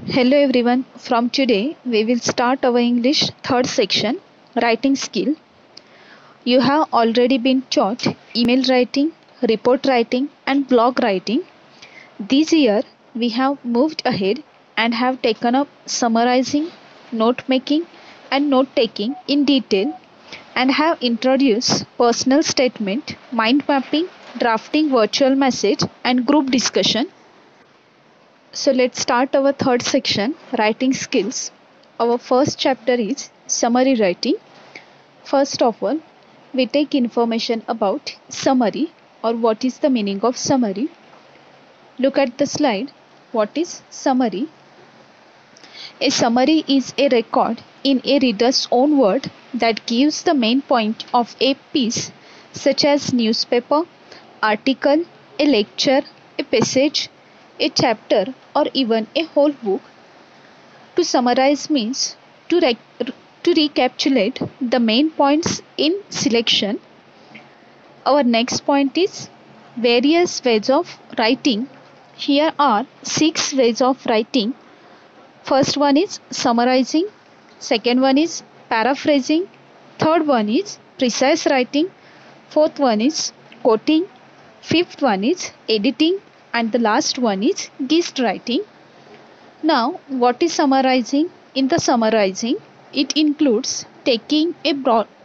Hello everyone, from today we will start our English third section, writing skill. You have already been taught email writing, report writing and blog writing. This year we have moved ahead and have taken up summarizing, note making and note taking in detail and have introduced personal statement, mind mapping, drafting virtual message and group discussion. So let's start our third section, writing skills. Our first chapter is summary writing. First of all, we take information about summary or what is the meaning of summary. Look at the slide. What is summary? A summary is a record in a reader's own word that gives the main point of a piece, such as newspaper, article, a lecture, a passage, a chapter or even a whole book. To summarize means to recapitulate the main points in selection. Our next point is various ways of writing. Here are 6 ways of writing. First one is summarizing, second one is paraphrasing, third one is precise writing, fourth one is quoting, fifth one is editing and the last one is gist writing. Now, what is summarizing? In the summarizing, it includes taking a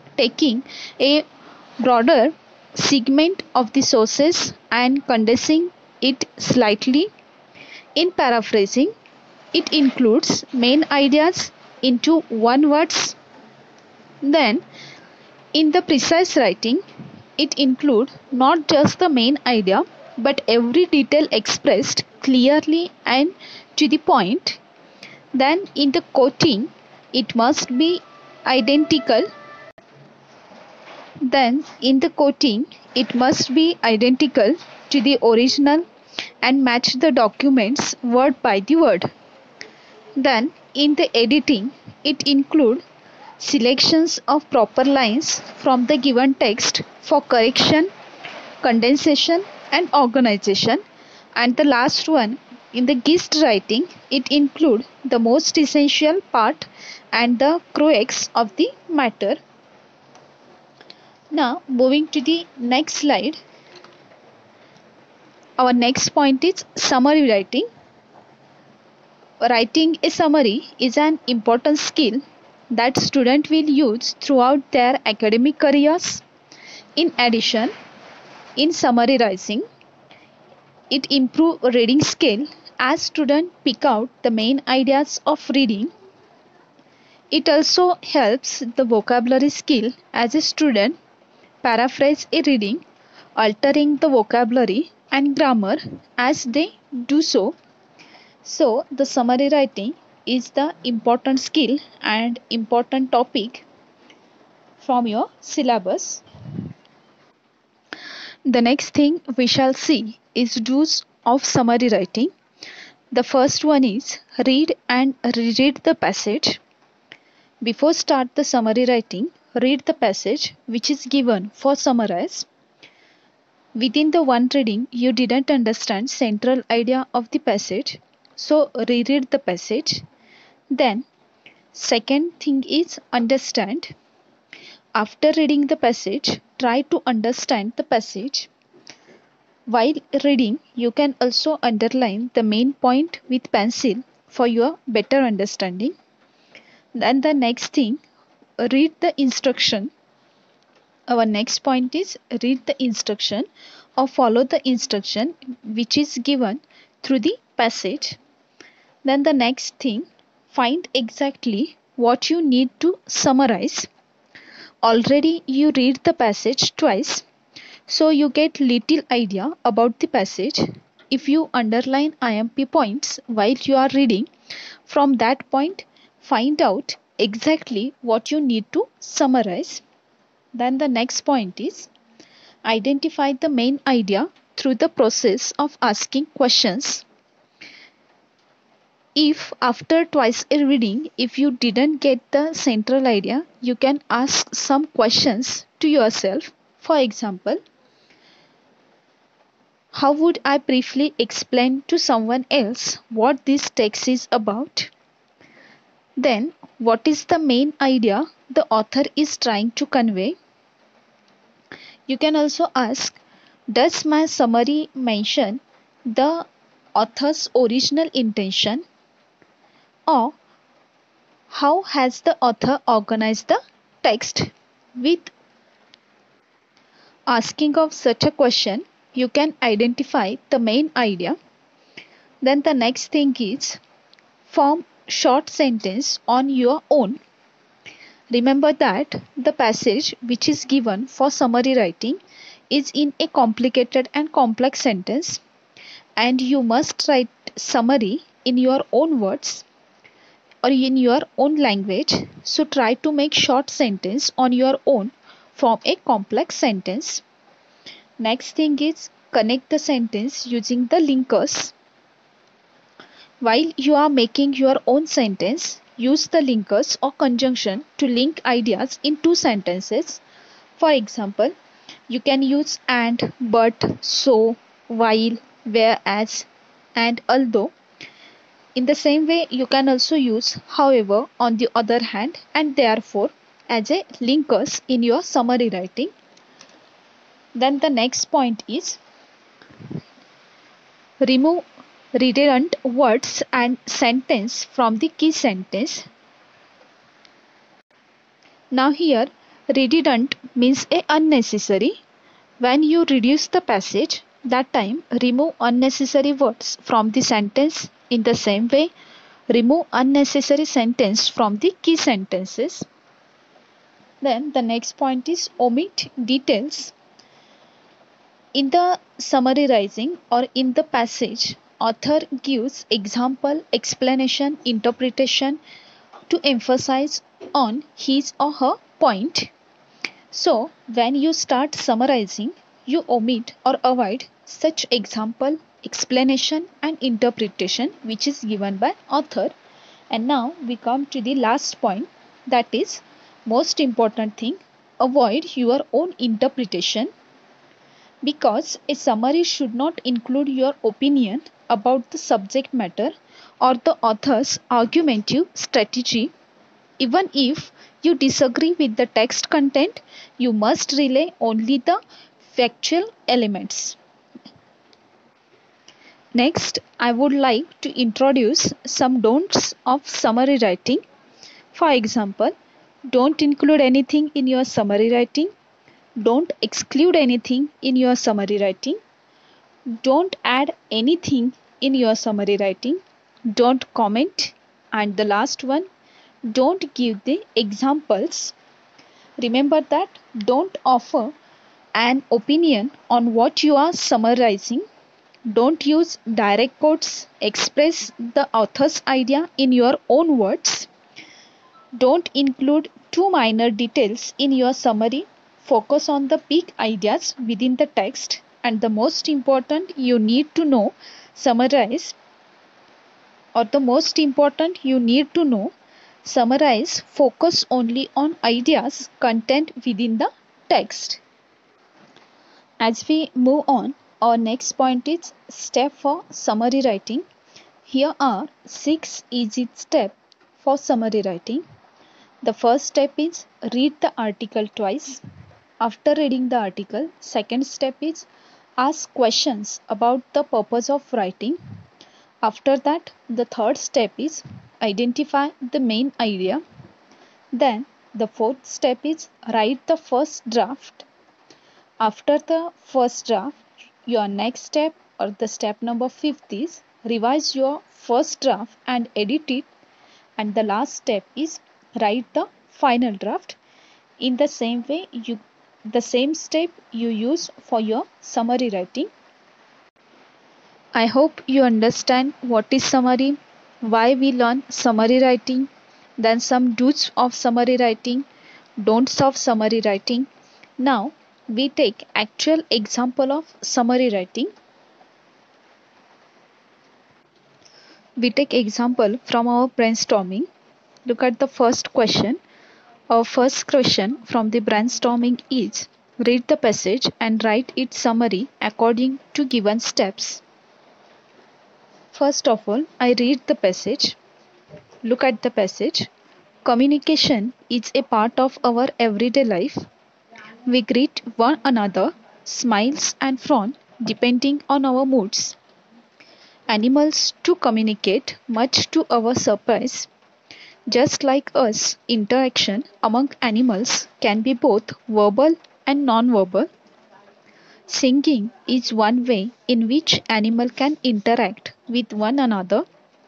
broader segment of the sources and condensing it slightly. In paraphrasing, it includes main ideas into one words. Then, in the precise writing, it includes not just the main idea but every detail expressed clearly and to the point. Then in the quoting, it must be identical. Then in the quoting, it must be identical to the original and match the documents word by the word. Then in the editing, it includes selections of proper lines from the given text for correction, condensation and organization. And the last one, in the gist writing, it includes the most essential part and the crux of the matter. Now moving to the next slide. Our next point is summary writing. Writing a summary is an important skill that students will use throughout their academic careers. In addition, in summarizing, it improves reading skill as students pick out the main ideas of reading. It also helps the vocabulary skill as a student paraphrase a reading, altering the vocabulary and grammar as they do so. So, the summary writing is the important skill and important topic from your syllabus. The next thing we shall see is do's of summary writing. The first one is read and reread the passage. Before start the summary writing, read the passage which is given for summarize. Within the one reading, you didn't understand central idea of the passage, so reread the passage. Then, second thing is understand. After reading the passage, try to understand the passage. While reading, you can also underline the main point with pencil for your better understanding. Then the next thing, read the instruction. Our next point is read the instruction or follow the instruction which is given through the passage. Then the next thing, find exactly what you need to summarize. Already you read the passage twice, so you get little idea about the passage. If you underline IMP points while you are reading, from that point find out exactly what you need to summarize. Then the next point is identify the main idea through the process of asking questions. If after twice a reading, if you didn't get the central idea, you can ask some questions to yourself. For example, How would I briefly explain to someone else what this text is about? Then, what is the main idea the author is trying to convey? You can also ask, does my summary mention the author's original intention? Or how has the author organized the text? With asking of such a question, you can identify the main idea. Then the next thing is form short sentence on your own. Remember that the passage which is given for summary writing is in a complicated and complex sentence, and you must write summary in your own words or in your own language. So try to make short sentence on your own from a complex sentence. Next thing is connect the sentence using the linkers. While you are making your own sentence, use the linkers or conjunction to link ideas in two sentences. For example, you can use and, but, so, while, whereas, and although. In the same way, you can also use however, on the other hand, and therefore as a linkers in your summary writing. Then the next point is remove redundant words and sentence from the key sentence. Now here redundant means a unnecessary. When you reduce the passage, that time remove unnecessary words from the sentence. In the same way, remove unnecessary sentence from the key sentences. Then the next point is omit details. In the summarizing or in the passage, author gives example, explanation, interpretation to emphasize on his or her point. So, when you start summarizing, you omit or avoid such example, explanation and interpretation which is given by author. And now we come to the last point, that is most important thing, avoid your own interpretation, because a summary should not include your opinion about the subject matter or the author's argumentative strategy. Even if you disagree with the text content, you must relay only the factual elements. Next, I would like to introduce some don'ts of summary writing. For example, don't include anything in your summary writing. Don't exclude anything in your summary writing. Don't add anything in your summary writing. Don't comment. And the last one, don't give the examples. Remember that don't offer an opinion on what you are summarizing. Don't use direct quotes. Express the author's idea in your own words. Don't include too minor details in your summary. Focus on the big ideas within the text, and the most important you need to know summarize summarize, focus only on ideas content within the text. As we move on, our next point is step for summary writing. Here are 6 easy steps for summary writing. The first step is read the article twice. After reading the article, second step is ask questions about the purpose of writing. After that, the third step is identify the main idea. Then the fourth step is write the first draft. After the first draft, your next step or the step number 5th is revise your first draft and edit it. And the last step is write the final draft. In the same way, the same step you use for your summary writing. I hope you understand what is summary, why we learn summary writing, then some do's of summary writing, don'ts of summary writing. Now we take actual example of summary writing. We take example from our brainstorming. Look at the first question. Our first question from the brainstorming is, Read the passage and write its summary according to given steps. First of all, I read the passage. Look at the passage. Communication is a part of our everyday life. We greet one another, smiles and frown depending on our moods. Animals to communicate, much to our surprise. Just like us, interaction among animals can be both verbal and non-verbal. Singing is one way in which animals can interact with one another.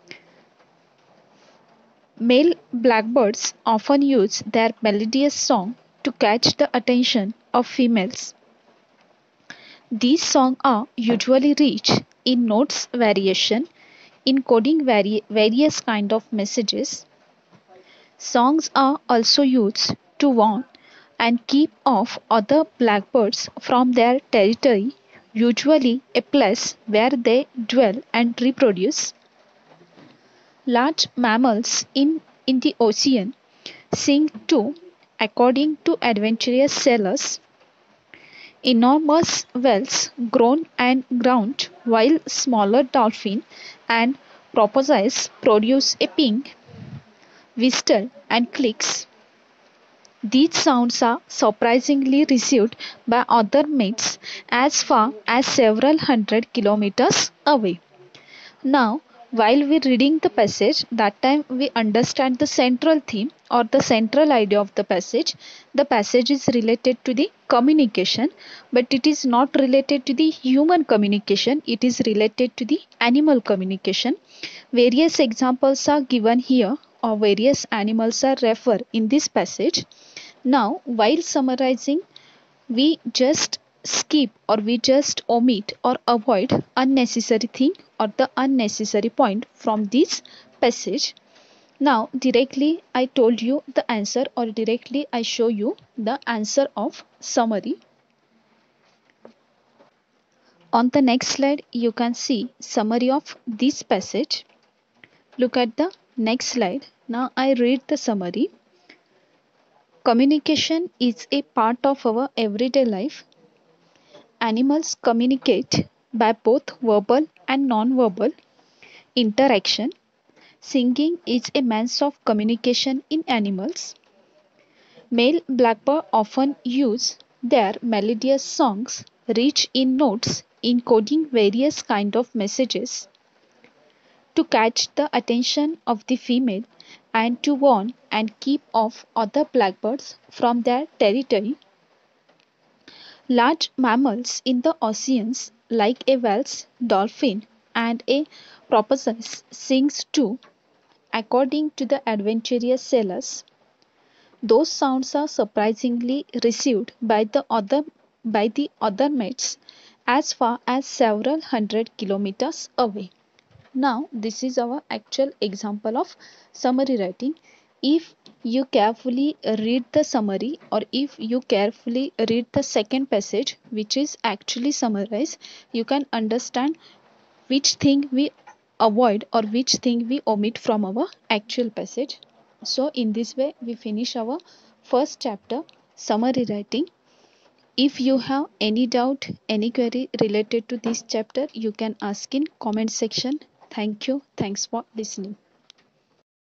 Male blackbirds often use their melodious song to catch the attention of females. These songs are usually rich in notes variation, encoding various kind of messages. Songs are also used to warn and keep off other blackbirds from their territory, usually a place where they dwell and reproduce. Large mammals in the ocean sing too, according to adventurous sailors. Enormous whales groan and grunt, while smaller dolphins and porpoises produce a ping, whistle, and clicks. These sounds are surprisingly received by other mates as far as several hundred kilometers away. Now, while we reading the passage, that time we understand the central theme or the central idea of the passage. The passage is related to the communication, but it is not related to the human communication. It is related to the animal communication. Various examples are given here, or various animals are referred in this passage. Now, while summarizing, we just skip or we just omit or avoid unnecessary thing or the unnecessary point from this passage. Now directly I told you the answer, or directly I show you the answer of summary. On the next slide you can see summary of this passage. Look at the next slide. Now I read the summary. Communication is a part of our everyday life. Animals communicate by both verbal and non-verbal interaction. Singing is a means of communication in animals. Male blackbird often use their melodious songs rich in notes encoding various kind of messages to catch the attention of the female and to warn and keep off other blackbirds from their territory. Large mammals in the oceans like a whale's dolphin and a porpoise sings too, according to the adventurous sailors. Those sounds are surprisingly received by the other mates as far as several hundred kilometers away. Now this is our actual example of summary writing. If you carefully read the summary, or if you carefully read the second passage which is actually summarized, you can understand which thing we avoid or which thing we omit from our actual passage. So in this way we finish our first chapter, summary writing. If you have any doubt, any query related to this chapter, you can ask in comment section. Thank you. Thanks for listening.